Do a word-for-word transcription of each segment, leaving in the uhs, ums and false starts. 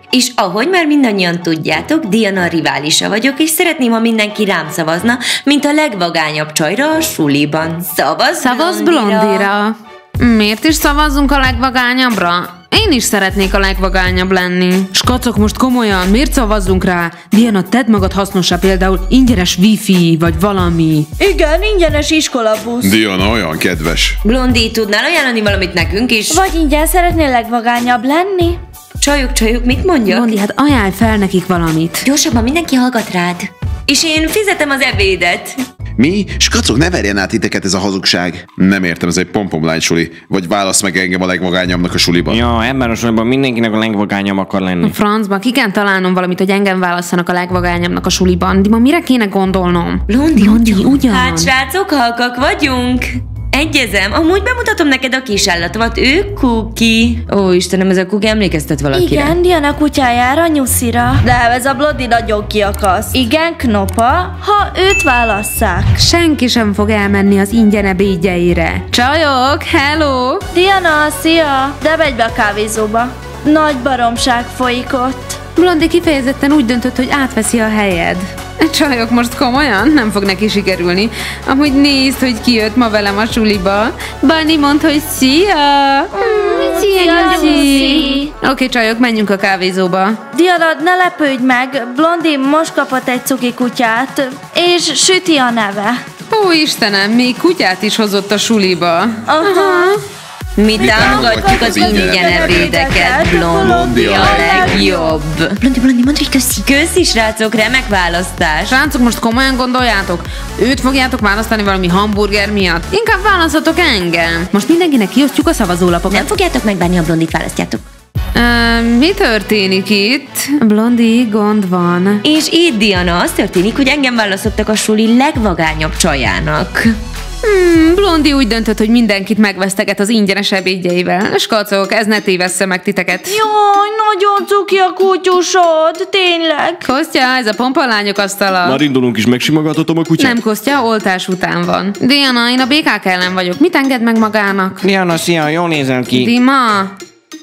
És ahogy már mindannyian tudjátok, Diana riválisa vagyok, és szeretném, ha mindenki rám szavazna, mint a legvagányabb csajra a suliban. Szavaz, Szavaz Blondira! Blondira. Miért is szavazzunk a legvagányabbra? Én is szeretnék a legvagányabb lenni. Skacok, most komolyan, miért szavazzunk rá? Diana, tedd magad hasznossá, például ingyenes wifi, vagy valami. Igen, ingyenes iskolabusz. Diana olyan kedves. Blondi, tudnál ajánlani valamit nekünk is? Vagy ingyen szeretnél legvagányabb lenni? Csajok, csajok, mit mondjak? Blondi, hát ajánlj fel nekik valamit. Gyorsabban, mindenki hallgat rád. És én fizetem az ebédet. Mi? Skacok, ne verjen át titeket ez a hazugság. Nem értem, ez egy pompomlány suli. Vagy válasz meg engem a legvagányabbnak a suliban. Ja, ebben a suliban mindenkinek a legvagányabb akar lenni. Francba, ki kell találnom valamit, hogy engem válasszanak a legvagányabbnak a suliban. Dima, mire kéne gondolnom? Blondi, Blondi, ugyan. Hát srácok, halkak vagyunk. Egyezem, amúgy bemutatom neked a kisállatomat, ő Kuki. Ó, Istenem, ez a Kuki emlékeztet valakire. Igen, Diana kutyájára, Nyuszira. De ez a Blondi nagyon kiakaszt. Igen, Knopa, ha őt válasszák. Senki sem fog elmenni az ingyen ebédjeire. Csajok, hello! Diana, szia! De megy be a kávézóba. Nagy baromság folyik ott. Blondi kifejezetten úgy döntött, hogy átveszi a helyed. Csajok, most komolyan? Nem fog neki sikerülni. Amúgy nézd, hogy ki jött ma velem a suliba. Bunny mondd, hogy szia! Mm, szia, Nyuszi! Oké, okay, csajok, menjünk a kávézóba. Diana, ne lepődj meg, Blondi most kapott egy cuki kutyát, és Süti a neve. Ó, Istenem, még kutyát is hozott a suliba. Aha. Mi támogatjuk az ingyen ebédeket, Blondi a legjobb. Blondi, Blondi, mondd, hogy köszi. Köszi, srácok, remek választás. Srácok, most komolyan gondoljátok? Őt fogjátok választani valami hamburger miatt? Inkább választhatok engem. Most mindenkinek kiosztjuk a szavazólapokat. Nem fogjátok megbánni, a Blondit választjátok. Uh, mi történik itt? Blondi, gond van. És itt, Diana, az történik, hogy engem választottak a suli legvagányabb csajának. Hmm, Blondi úgy döntött, hogy mindenkit megveszteget az ingyenes ebédjeivel. Skacok, ez ne tévessze meg titeket. Jaj, nagyon cuki a kutyusod, tényleg. Kostya, ez a pompalányok asztala. Már indulunk is, megsimogathatom a kutyát? Nem, Kostya, oltás után van. Diana, én a békák ellen vagyok. Mit enged meg magának? Diana, szia, jól nézel ki. Dima?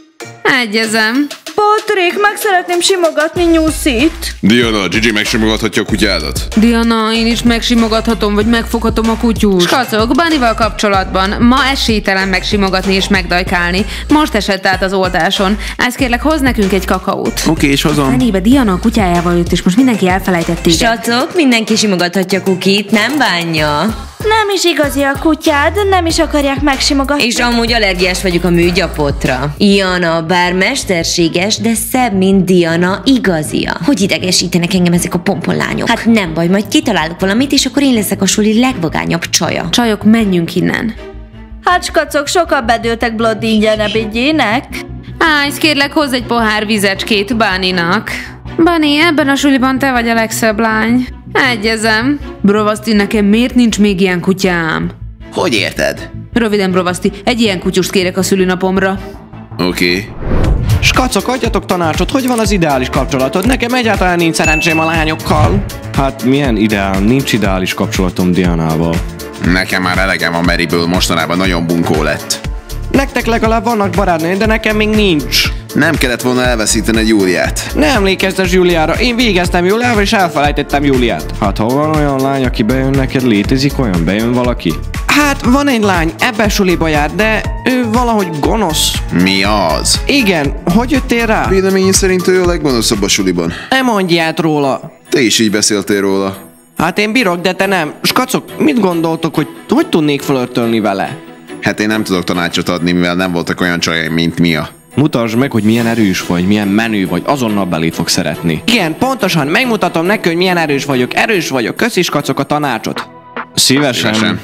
Egyezem. Patrik, meg szeretném simogatni Nyuszit. Diana, Gigi megsimogathatja a kutyádat? Diana, én is megsimogathatom, vagy megfoghatom a kutyus. Skacok, Bunnyval kapcsolatban. Ma esélytelen megsimogatni és megdajkálni. Most esett át az oltáson. Ezt kérlek, hoz nekünk egy kakaót. Oké, okay, és hozom. Fenébe Diana a kutyájával jött, és most mindenki elfelejtett téged. Srácok, mindenki simogathatja Kukit, nem bánja. Nem is igazi a kutyád, nem is akarják megsimogatni. És amúgy allergiás vagyok a műgyapotra. Jana, bár mesterséges, de szebb, mint Diana, igazia. Hogy idegesítenek engem ezek a pompolányok? Hát nem baj, majd kitalálok valamit, és akkor én leszek a suli legvagányabb csaja. Csajok, menjünk innen. Hát skacok, sokan bedőltek Blondi ingyen ebédjének. Ájsz, kérlek, hozz egy pohár vizecskét Bunnynak. Bunny, ebben a suliban te vagy a legszebb lány. Egyezem. Brovaszti, nekem miért nincs még ilyen kutyám? Hogy érted? Röviden, Brovaszti, egy ilyen kutyust kérek a szülinapomra. Oké. Okay. Skacok, adjatok tanácsot, hogy van az ideális kapcsolatod? Nekem egyáltalán nincs szerencsém a lányokkal. Hát milyen ideál? Nincs ideális kapcsolatom Dianával. Nekem már elegem a Maryből, mostanában nagyon bunkó lett. Nektek legalább vannak barátnői, de nekem még nincs. Nem kellett volna elveszíteni Júliát. Ne emlékeztes Júliára, én végeztem Júliával és elfelejtettem Júliát. Hát ha van olyan lány, aki bejön neked, létezik olyan, bejön valaki? Hát van egy lány, ebben suliba jár, de ő valahogy gonosz. Mi az? Igen, hogy jöttél rá? Véleményem szerint ő a leggonoszabb a suliban. Ne mondj ilyet róla. Te is így beszéltél róla. Hát én bírok, de te nem. Skacok, mit gondoltok, hogy hogy tudnék flörtölni vele? Hát én nem tudok tanácsot adni, mivel nem voltak olyan csajaim, mint Mia. Mutasd meg, hogy milyen erős vagy, milyen menő vagy, azonnal belét fog szeretni. Igen, pontosan, megmutatom neki, hogy milyen erős vagyok. Erős vagyok, köszi skacok a tanácsot. Szívesen. Szívesen.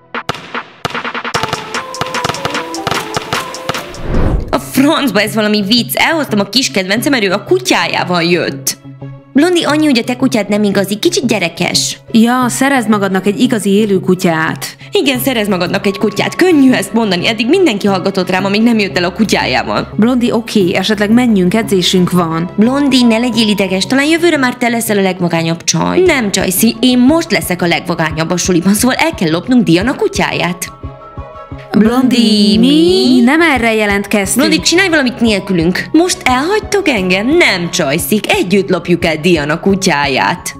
A francba, ez valami vicc. Elhoztam a kis kedvencem, mert ő a kutyájával jött. Blondi, annyi, hogy a te kutyád nem igazi, kicsit gyerekes. Ja, szerezd magadnak egy igazi élő kutyát. Igen, szerez magadnak egy kutyát. Könnyű ezt mondani, eddig mindenki hallgatott rám, amíg nem jött el a kutyájával. Blondi, oké, okay, esetleg menjünk, edzésünk van. Blondi, ne legyél ideges, talán jövőre már te leszel a legvagányabb csaj. Nem, Csajci, én most leszek a legvagányabb a suliban, szóval el kell lopnunk Diana kutyáját. Blondi, mi? Nem erre jelentkeztünk. Blondi, csinálj valamit nélkülünk. Most elhagytok engem? Nem csajszik. Együtt lopjuk el Diana kutyáját.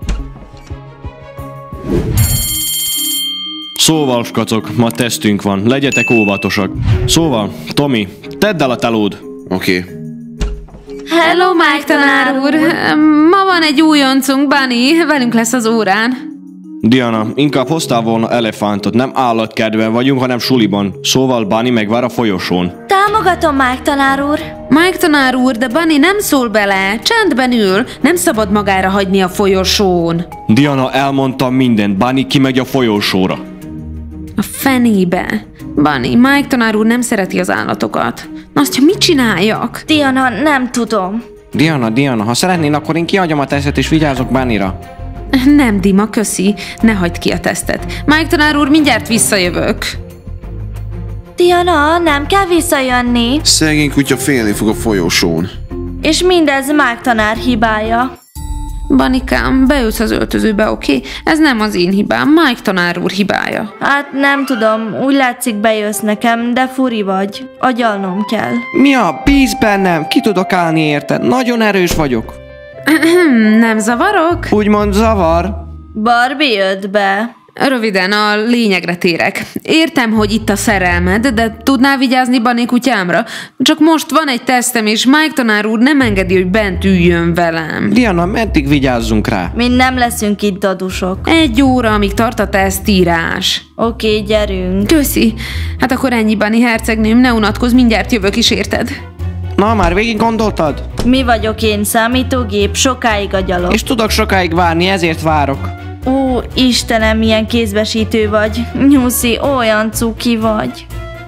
Szóval, skacok, ma tesztünk van, legyetek óvatosak. Szóval, Tomi, tedd el a telód. Oké. Okay. Hello, Mike tanár úr! Ma van egy újoncunk, Bunny, velünk lesz az órán. Diana, inkább hoztál volna elefántot, nem állatkertben vagyunk, hanem suliban. Szóval Bunny megvár a folyosón. Támogatom, Mike tanár úr. Mike tanár úr, de Bunny nem szól bele, csendben ül, nem szabad magára hagyni a folyosón. Diana, elmondtam mindent, Bunny kimegy a folyosóra. A fenébe. Bunny, Mike tanár úr nem szereti az állatokat. Na azt, mit csináljak? Diana, nem tudom. Diana, Diana, ha szeretnél, akkor én kiadjam a tesztet és vigyázok Bunnyra. Nem, Dima, köszi. Ne hagyd ki a tesztet. Mike tanár úr, mindjárt visszajövök. Diana, nem kell visszajönni. Szegény kutya félni fog a folyosón. És mindez Mike tanár hibája. Banikám, beülsz az öltözőbe, oké? Okay? Ez nem az én hibám, Mike tanár úr hibája. Hát nem tudom, úgy látszik bejössz nekem, de furi vagy. Agyalnom kell. Mi a? Bízz bennem, ki tudok állni érted? Nagyon erős vagyok. Nem zavarok? Úgymond zavar. Barbie jött be. Röviden, a lényegre térek. Értem, hogy itt a szerelmed, de tudnál vigyázni Bunny kutyámra? Csak most van egy tesztem, és Mike tanár úr nem engedi, hogy bent üljön velem. Diana, meddig vigyázzunk rá? Mi nem leszünk itt dadusok. Egy óra, amíg tart a tesztírás. Oké, okay, gyerünk. Köszi. Hát akkor ennyi, Bunny hercegnőm, ne unatkozz, mindjárt jövök is, érted? Na, már végig gondoltad? Mi vagyok én, számítógép, sokáig agyalok. És tudok sokáig várni, ezért várok. Ó, Istenem, milyen kézbesítő vagy. Nyuszi, olyan cuki vagy.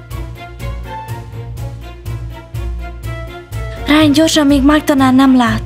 Ryan, gyorsan, még Mike tanár nem lát.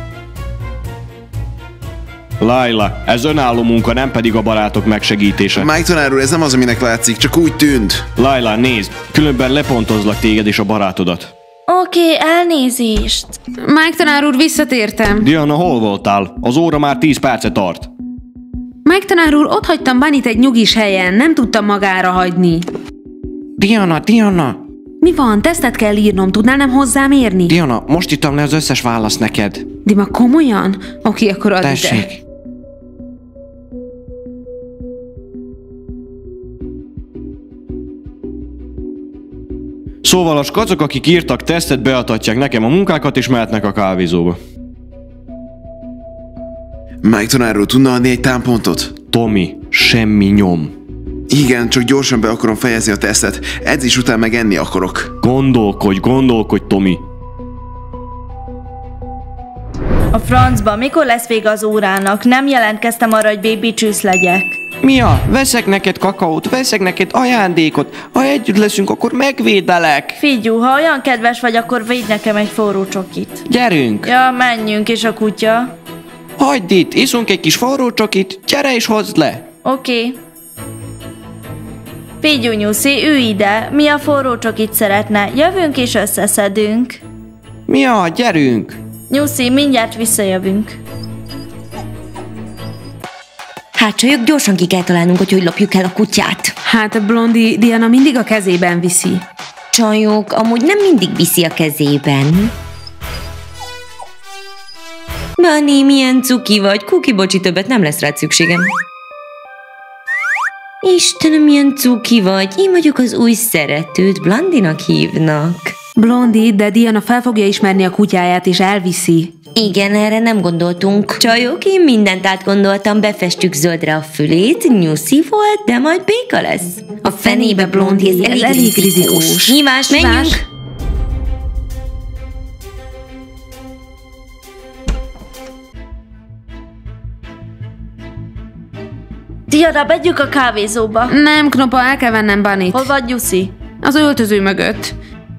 Laila, ez önálló munka, nem pedig a barátok megsegítése. Mike tanár úr, ez nem az, aminek látszik, csak úgy tűnt. Laila, nézd, különben lepontozlak téged és a barátodat. Oké, okay, elnézést. Mike tanár úr, visszatértem. Diana, hol voltál? Az óra már tíz perce tart. Mike tanár úr, ott hagytam Bunnyt egy nyugis helyen, nem tudtam magára hagyni. Diana, Diana! Mi van? Tesztet kell írnom, tudnál nem hozzám érni? Diana, most írtam le az összes választ neked. Dima, komolyan? Oké, akkor add Tessék. ide. Szóval a skacok, akik írtak tesztet, beadhatják nekem a munkákat, és mehetnek a kávézóba. Mike tanár úr, tudna adni egy támpontot? Tomi, semmi nyom. Igen, csak gyorsan be akarom fejezni a tesztet. Edzés után meg enni akarok. Gondolkodj, gondolkodj, Tomi. A francba, mikor lesz vége az órának? Nem jelentkeztem arra, hogy baby csűsz legyek. Mia, veszek neked kakaót, veszek neked ajándékot. Ha együtt leszünk, akkor megvédelek. Figyú, ha olyan kedves vagy, akkor védj nekem egy forró csokit. Gyerünk. Ja, menjünk, és a kutya. Hagyd itt, iszunk egy kis forró csokit, gyere és hozd le. Oké. Okay. Figyú, Nyuszi, ülj ide. Mi a forró csokit szeretne? Jövünk és összeszedünk. Mia, gyerünk. Nyuszi, mindjárt visszajövünk. Hát csajok, gyorsan ki kell találnunk, hogy hogy lopjuk el a kutyát. Hát Blondi, Diana mindig a kezében viszi. Csajok, amúgy nem mindig viszi a kezében. Bunny, milyen cuki vagy. Kuki, bocsi, többet nem lesz rád szükségem. Istenem, milyen cuki vagy. Én vagyok az új szeretőd, Blondinak hívnak. Blondi, de Diana fel fogja ismerni a kutyáját és elviszi. Igen, erre nem gondoltunk. Csajok, én mindent átgondoltam, befestjük zöldre a fülét, nyuszi volt, de majd béka lesz. A fenébe, Blondi, ez elég, elég rizikós. Hívás, menjünk! Diana, begyük a kávézóba. Nem, Knopa, el kell vennem Bunnyt. Hol vagy, Nyuszi? Az öltöző mögött.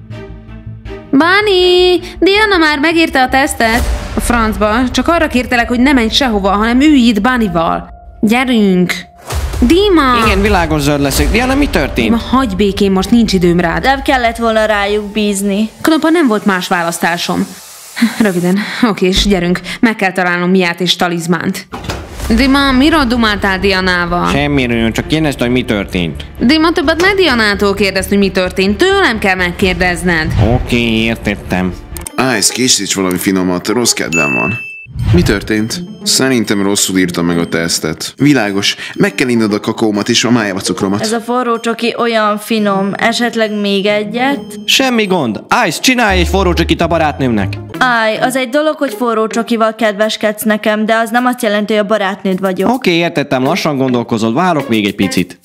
Bunny! Diana már megírta a tesztet. A francba. Csak arra kértelek, hogy ne menj sehova, hanem ülj itt Bunnyval. Gyerünk! Dima! Igen, világos zöld leszek. Diana, mi történt? Dima, hagyj békén, most nincs időm rád. Nem kellett volna rájuk bízni. Knopa, nem volt más választásom. Röviden. Oké, és gyerünk. Meg kell találnom Miát és talizmánt. Dima, miről dumáltál Dianával? Semmiről, csak kérdezte, hogy mi történt. Dima, többet ne Dianától kérdezd, hogy mi történt. Tőlem kell megkérdezned. Oké, értettem. Ice, készíts valami finomat, rossz kedvem van. Mi történt? Szerintem rosszul írtam meg a tesztet. Világos, meg kell innod a kakaómat és a májába cukromat. Ez a forró csoki olyan finom, esetleg még egyet? Semmi gond. Ice, csinálj egy forró csokit a barátnőmnek. Áj, az egy dolog, hogy forró csokival kedveskedsz nekem, de az nem azt jelenti, hogy a barátnőd vagyok. Oké, értettem, lassan gondolkozol, várok még egy picit.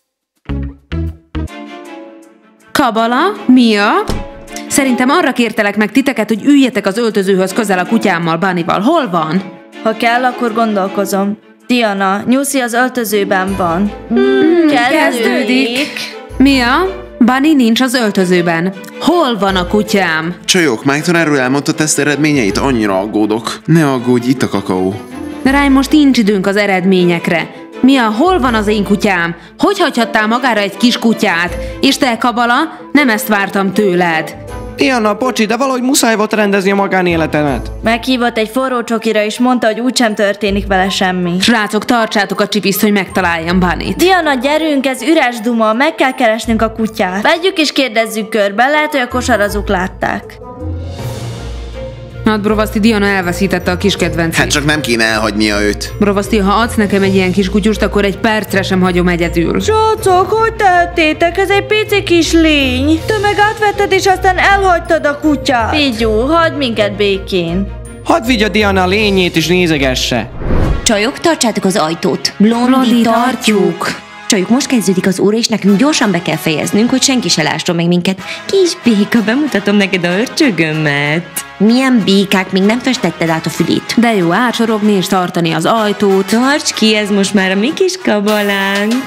Kabala? Mia? Szerintem arra kértelek meg titeket, hogy üljetek az öltözőhöz közel a kutyámmal, Bunnyval. Hol van? Ha kell, akkor gondolkozom. Diana, Nyuszi az öltözőben van. Hmm, kezdődik. Mia? Bunny nincs az öltözőben. Hol van a kutyám? Csajok, Mike erről elmondta a teszt eredményeit? Annyira aggódok. Ne aggódj, itt a kakaó. Ráj, most nincs időnk az eredményekre. Mia, hol van az én kutyám? Hogy hagyhattál magára egy kis kutyát? És te, Kabala, nem ezt vártam tőled. Diana, bocsi, de valahogy muszáj volt rendezni a magánéletemet. Meghívott egy forró csokira, és mondta, hogy úgysem történik vele semmi. Srácok, tartsátok a csipiszt, hogy megtaláljam Bunnyt. Diana, gyerünk, ez üres duma, meg kell keresnünk a kutyát. Vegyük és kérdezzük körbe, lehet, hogy a kosarazók látták. Hát Brovaszti, Diana elveszítette a kis kedvencét. Hát csak nem kéne elhagynia őt. Brovaszti, ha adsz nekem egy ilyen kis kutyust, akkor egy percre sem hagyom egyedül. Srácok, hogy tettétek? Ez egy pici kis lény. Te meg átvetted, és aztán elhagytad a kutyát. Figyú, hagyd minket békén. Hadd vigye Diana a lényét és nézegesse. Csajok, tartsátok az ajtót. Blondi, Blondi, tartjuk. Csajok, most kezdődik az óra, és nekünk gyorsan be kell fejeznünk, hogy senki se lásson meg minket. Kis béka, bemutatom neked a örcsögömet. Milyen békák, még nem festetted át a fülét. De jó átsorogni és tartani az ajtót. Tarts ki, ez most már a mi kis kabalánk.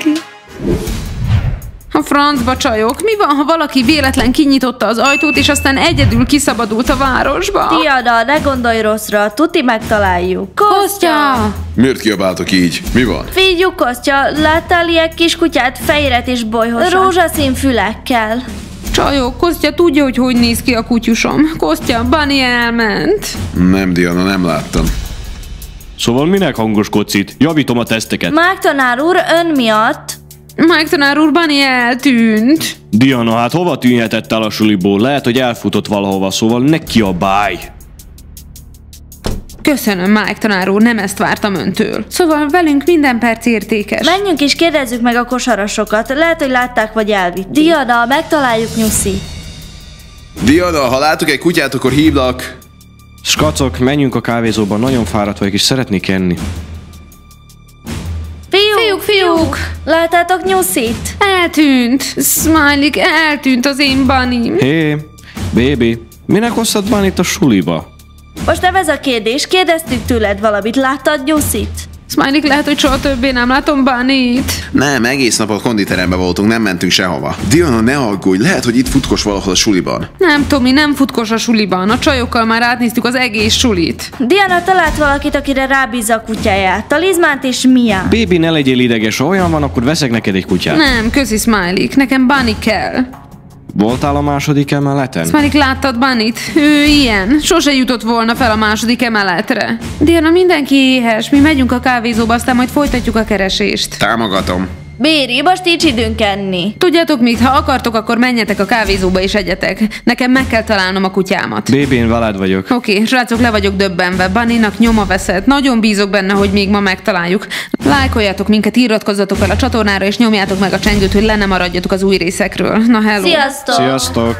A francba, csajok, mi van, ha valaki véletlen kinyitotta az ajtót, és aztán egyedül kiszabadult a városba? Diana, ne gondolj rosszra, tuti megtaláljuk. Kostya! Miért kiabáltok így? Mi van? Figyú, Kostya, láttál ilyen kis kutyát, fehéret és bolyhosan? Rózsaszín fülekkel. Csajok, Kostya tudja, hogy hogy néz ki a kutyusom. Kostya, Bunny elment. Nem, Diana, nem láttam. Szóval minek hangoskodsz itt? Javítom a teszteket. Mike tanár úr, ön miatt? Mike tanár úr, Bunny eltűnt. Diana, hát hova tűnhetett el a suliból? Lehet, hogy elfutott valahova, szóval ne kiabálj. Köszönöm, Mike tanár úr, nem ezt vártam öntől. Szóval velünk minden perc értékes. Menjünk és kérdezzük meg a kosarasokat. Lehet, hogy látták vagy elvitték. Diana, megtaláljuk Nyuszi. Diana, ha látok egy kutyát, akkor hívlak. Skacok, menjünk a kávézóba, nagyon fáradt vagyok és szeretnék enni. Fiúk, Fiúk, fiúk! láttátok Nyuszit? Eltűnt. Smiley, eltűnt az én Bunnym. Hé, baby, minek hoztad van itt a suliba? Most nem ez a kérdés, kérdeztük tőled valamit, láttad Nyuszit? Smiley, lehet, hogy soha többé nem látom Bunnyt. Nem, egész nap a konditeremben voltunk, nem mentünk sehova. Diana, ne aggódj, lehet, hogy itt futkos valahol a suliban. Nem, Tomi, nem futkos a suliban. A csajokkal már átnéztük az egész sulit. Diana talált valakit, akire rábízza a kutyáját. Talizmánt és Mia. Baby, ne legyél ideges, ha olyan van, akkor veszek neked egy kutyát. Nem, köszi, Smiley, nekem Bunny kell. Voltál a második emeleten? Smiley, láttad Bunnyt? Ő ilyen. Sose jutott volna fel a második emeletre. Diana, mindenki éhes. Mi megyünk a kávézóba, aztán majd folytatjuk a keresést. Támogatom. Béri, most nincs időnk enni. Tudjátok mit? Ha akartok, akkor menjetek a kávézóba és egyetek. Nekem meg kell találnom a kutyámat. Baby, én veled vagyok. Oké, okay, srácok, le vagyok döbbenve. Bunnynak nyoma veszett. Nagyon bízok benne, hogy még ma megtaláljuk. Lájkoljatok minket, iratkozzatok fel a csatornára, és nyomjátok meg a csengőt, hogy le ne maradjatok az új részekről. Na, hello! Sziasztok! Sziasztok!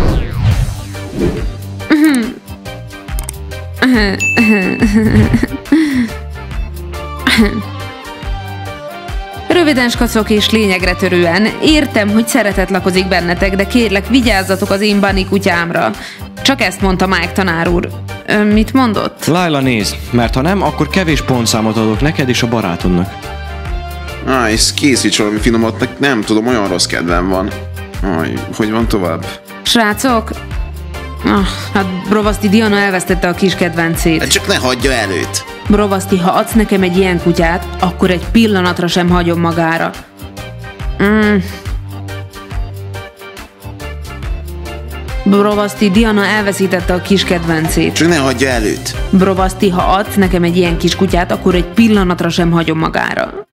Röviden, skacok és lényegre törően. Értem, hogy szeretet lakozik bennetek, de kérlek, vigyázzatok az én Bunny kutyámra. Csak ezt mondta Mike tanár úr. Ö, mit mondott? Laila, nézd, mert ha nem, akkor kevés pontszámot adok neked és a barátodnak. Ice, készíts valami finomat, nem tudom, olyan rossz kedvem van. Aj, hogy van tovább? Srácok? Ah, hát Brovaszti, Diana elvesztette a kis kedvencét. Hát csak ne hagyja előtt. Brovaszti, ha adsz nekem egy ilyen kutyát, akkor egy pillanatra sem hagyom magára. Mm. Brovaszti, Diana elveszítette a kis kedvencét. Csak ne hagyja előtt. Brovaszti, ha adsz nekem egy ilyen kis kutyát, akkor egy pillanatra sem hagyom magára.